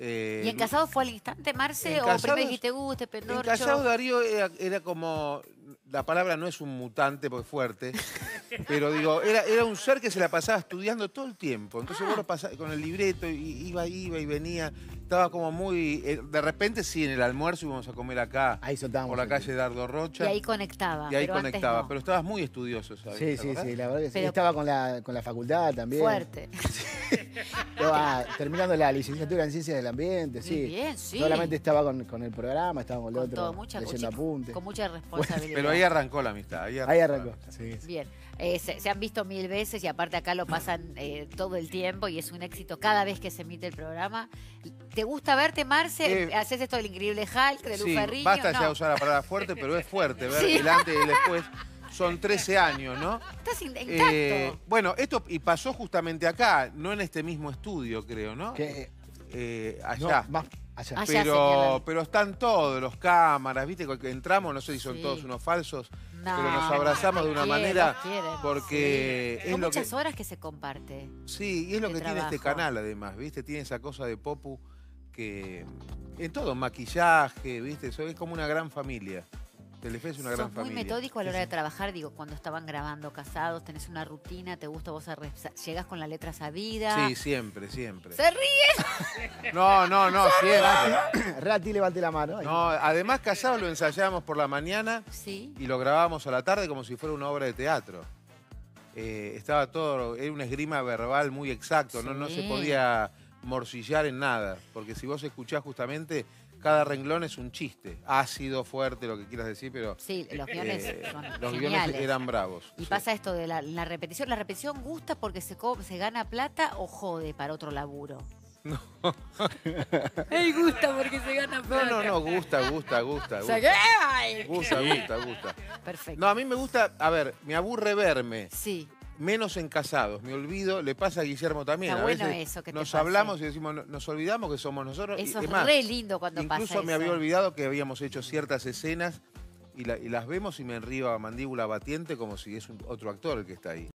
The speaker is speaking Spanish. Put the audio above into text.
¿Y en Casados fue al instante, Marce? ¿O Casados, primero dijiste, este Pendorcho? En Casados Darío era como... La palabra no es un mutante porque es fuerte, pero digo, era un ser que se la pasaba estudiando todo el tiempo. Entonces vos lo pasabas con el libreto, y iba y venía. Estaba como muy... de repente sí, en el almuerzo íbamos a comer acá, ahí por la calle Dardo Rocha. Y ahí conectaba. Y ahí pero conectaba, antes no. pero estabas muy estudioso, ¿sabes? Sí, la verdad que sí. Pero... Estaba con la facultad también. Fuerte. Estaba terminando la licenciatura en Ciencias del Ambiente, sí. Muy bien, sí. Solamente estaba con el programa, estaba con el otro, todo, leyendo apuntes. Con mucha responsabilidad. Pero ahí arrancó la amistad. Ahí arrancó. Sí. Bien. Se han visto 1000 veces y aparte acá lo pasan todo el tiempo y es un éxito cada vez que se emite el programa. ¿Te gusta verte, Marce? ¿Haces esto del Increíble Hulk, de Luz Ferrigno? Basta ya usar la palabra fuerte, pero es fuerte ver el antes y el después. Son 13 años, ¿no? Estás intacto. Bueno, esto y pasó justamente acá, no en este mismo estudio, creo, ¿no? Allá. No, más allá. Pero están todos, los cámaras, ¿viste? Que entramos, no sé si son todos unos falsos, pero nos abrazamos de una manera porque es son lo muchas horas que se comparte. Sí, y es lo que tiene este canal además, ¿viste? Tiene esa cosa de Popu que en todo, maquillaje, ¿viste? Eso es como una gran familia. Telefe es una gran familia. Muy metódico a la hora de trabajar, digo, cuando estaban grabando Casados, tenés una rutina, te gusta, vos llegás con la letra sabida. Sí, siempre. ¿Se ríe? No, siempre. Rati, levante la mano. No, además Casados lo ensayábamos por la mañana y lo grabábamos a la tarde como si fuera una obra de teatro. Estaba todo, era una esgrima verbal muy exacto, no se podía morcillar en nada, porque si vos escuchás justamente... Cada renglón es un chiste. Ácido, fuerte, lo que quieras decir, pero... Sí, los guiones son los geniales. guiones eran bravos. Y pasa esto de la repetición. ¿La repetición gusta porque se gana plata o jode para otro laburo? No. Él gusta porque se gana plata. No, gusta. Gusta. Perfecto. No, a mí me gusta... A ver, me aburre verme. Sí. Menos en Casados, me olvido, le pasa a Guillermo también. Está bueno veces eso que nos te hablamos y decimos, nos olvidamos que somos nosotros. Eso es más, re lindo cuando pasa eso. Incluso me había olvidado que habíamos hecho ciertas escenas y las vemos y me enrío a mandíbula batiente como si es otro actor el que está ahí.